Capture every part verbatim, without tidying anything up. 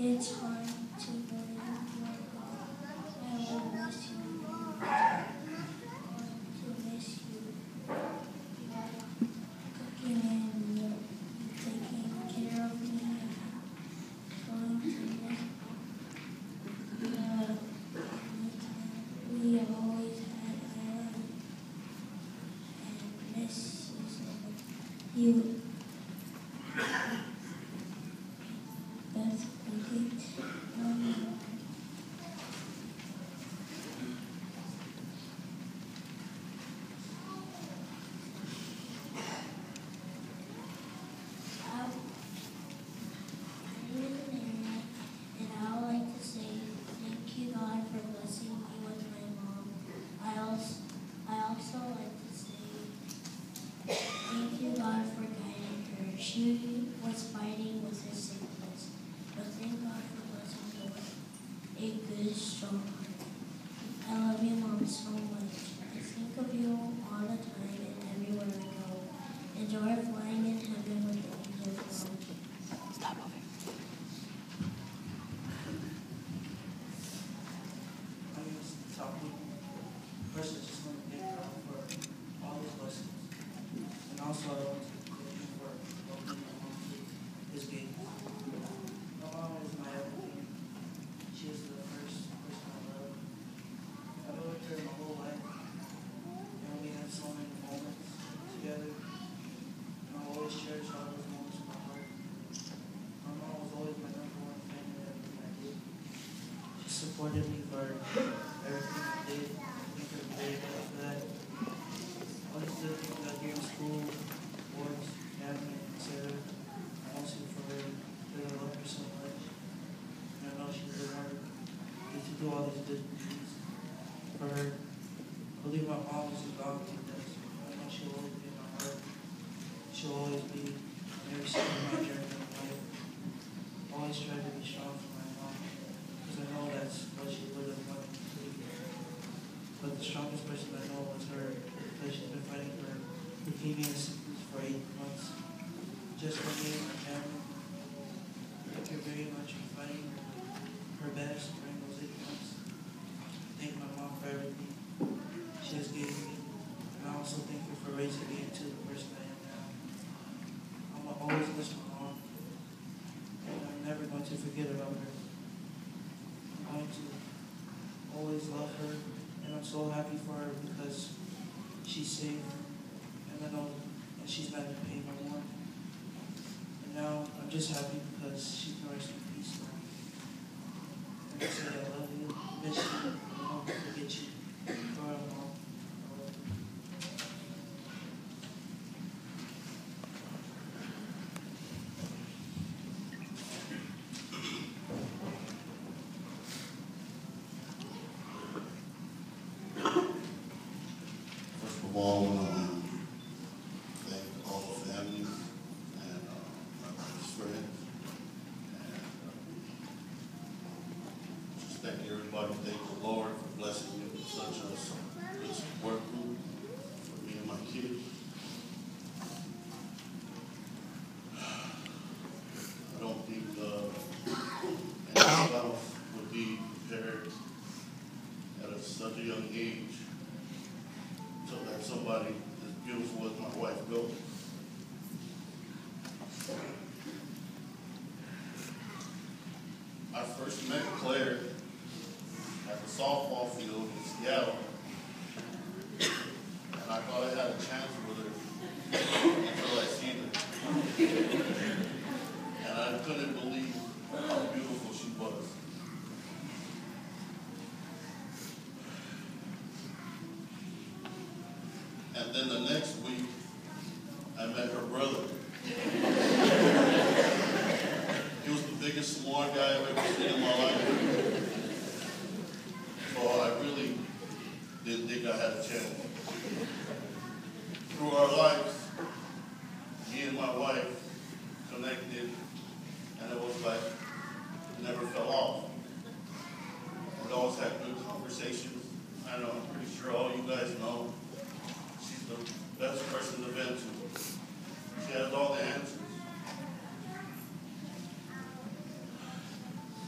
It's hard to believe you're gone. I will miss you. Going to miss you. You're cooking and you're taking care of me. Going to miss you. Uh, we have always had I love you and miss you so much. You. That's okay. Um, I, my name is Amanda, and I would like to say thank you, God, for blessing me with my mom. I also, I also like to say thank you, God, for guiding her. She was fighting with her sickness, but thank God for blessing me with a good, strong heart. I love you, Mom, so much. I think of you all the time and everywhere I go. Enjoy flying in heaven with the angels, Mom. Stop moving. My name is Tapu. First, I just want to thank God for all His blessings. And also, I want to thank Him for opening my home to His gate. My mom is my everything. She is the first person I love. I've been with her my whole life. And we had so many moments together. And I'll always cherish all those moments in my heart. My mom was always my number one fan in everything I did. She supported me for everything I did. I think I'm very glad for that. All these little things I do in school, sports, family, et cetera. Mostly for her, because I love her so much. And I know she doesn't want me to do all these good things for her. I believe my mom is a God because I know she'll always be in my heart. She'll always be in every step of my journey in life. Always try to be strong for my mom because I know that's what she would have wanted to do. But the strongest person I know was her because she's been fighting for leukemia and sickness for eight months. Just for me and my family. Thank her very much for fighting her best during those eight months. Thank my mom for everything she has given me. And I also thank her for raising me into the person I am now. I'm gonna always miss my mom. And I'm never going to forget about her. I'm going to always love her. And I'm so happy for her because she's safe. And I know and she's not in pain no more. And now I'm just happy because she's going to rest in peace now. And I say I love you, miss you, and I won't forget you. Go ahead, Mom. I love you. First of all, um, thank all the families and uh, my best friends. And uh, just thank everybody. Thank the Lord for blessing me with such a good support group for me and my kids. I don't think uh, any spouse would be prepared at a, such a young age to let somebody as beautiful as my wife go. I first met Claire at the softball field in Seattle, and I thought I had a chance with her until I seen her. And I couldn't believe how beautiful she was. And then the next week, I met her brother. He was the biggest smart guy I've ever seen in my life. So I really didn't think I had a chance. Through our lives, me and my wife connected, and it was like it never fell off. We always had good conversations. I know, I'm pretty sure all you guys know. She's the best person to vent to. She has all the answers.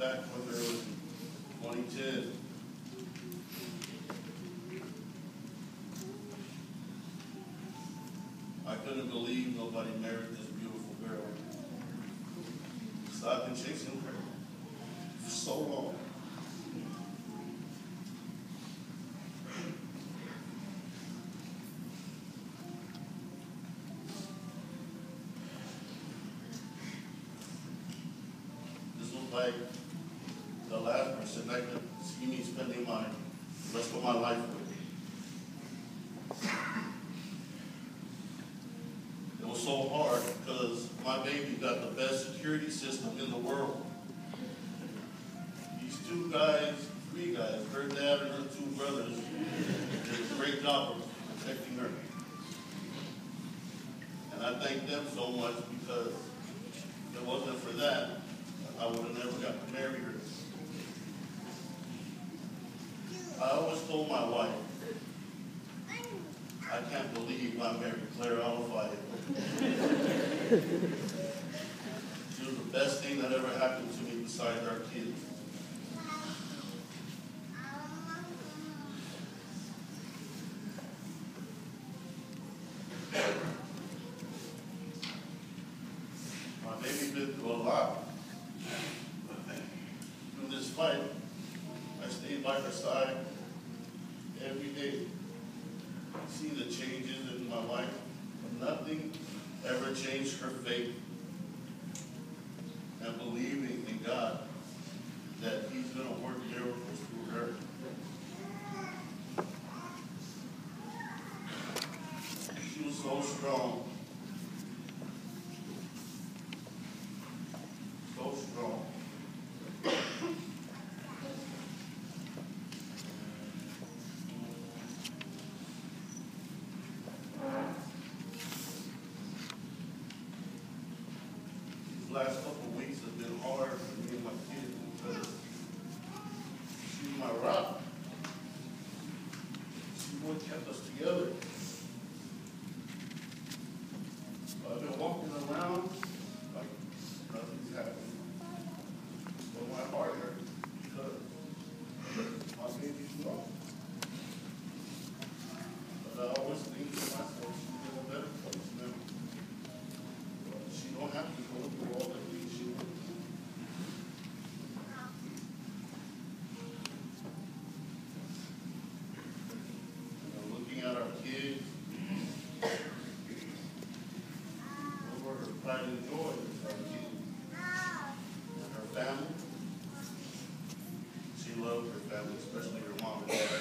back with her in twenty ten. I couldn't believe nobody married this beautiful girl. So I've been chasing her for so long. This was like the last person I could see me spending my the rest of my life with. It was so hard because my baby got the best security system in the world. These two guys, three guys, her dad and her two brothers, did a great job of protecting her. And I thank them so much because if it wasn't for that, I would have never got to marry her. I always told my wife, I can't believe I married Claire Alafaya. She was the best thing that ever happened to me besides our kids. My baby's been through a lot. Through this fight, I stayed by her side every day. See the changes in my life, but nothing ever changed her faith and believing in God that He's going to work miracles through her. She was so strong, so strong. Last couple of weeks have been hard for me and my kids because she's my rock. She's what kept us together. I've been walking around like nothing's happening. But my heart hurts because my baby's wrong. But I always think to myself, she's in a better place now. She don't have to go through all the things she went through. You know, looking at our kids, over her pride and joy is our kids and her family. She loved her family, especially her mom and dad.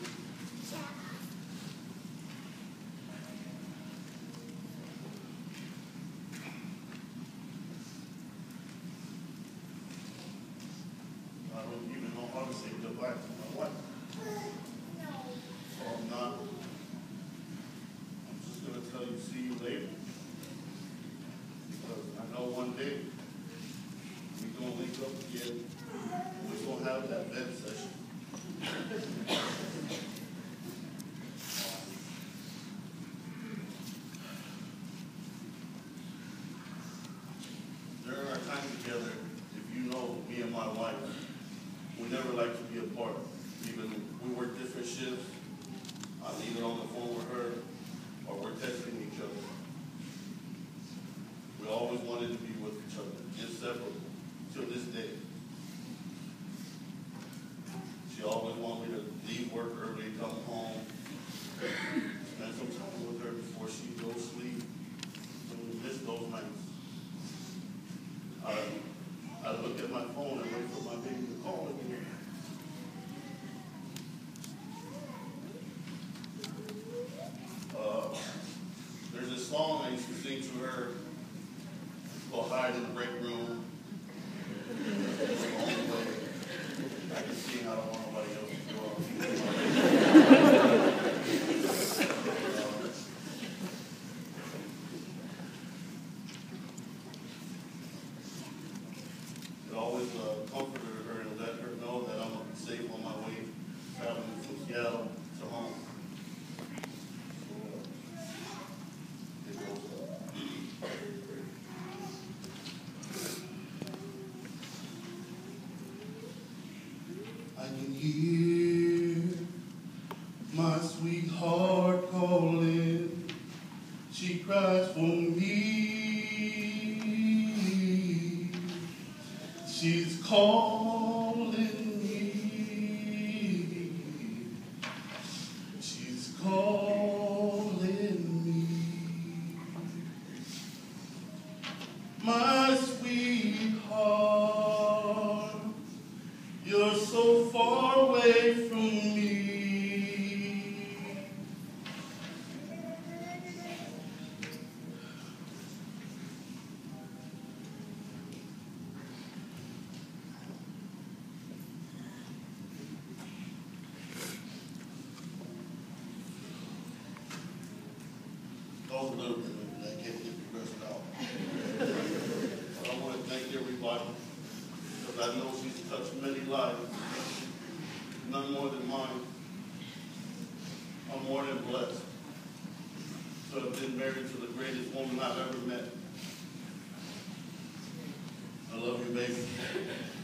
I don't even know how to say goodbye to my wife. So I'm not. I'm just going to tell you, see you later. Because I know one day we're going to link up again. We're going to have that bed session. During our time together, if you know me and my wife, we never like to be apart. Even we work different shifts. I'm either on the phone with her or we're texting each other. We always wanted to be with each other, inseparable, till this day. She always wanted me to leave work early, come home, spend some time with her before she goes to sleep. And we miss those nights. I, I look at my phone and wait for my baby to call again. Uh, there's this song I used to sing to her. It's called Hide in the Break Room. It's the only way I can sing. I don't want nobody else to go out. It always uh, comforted her and let her know that I'm gonna be safe on my way traveling from Seattle to home. So, uh, it goes, uh, cries for me. She's calling me. She's calling me. My sweetheart, you're so far away from me. Oh, a little bit, I can't get the rest out. But I want to thank everybody, because I know she's touched many lives, none more than mine. I'm more than blessed to have been married to the greatest woman I've ever met. I love you, baby.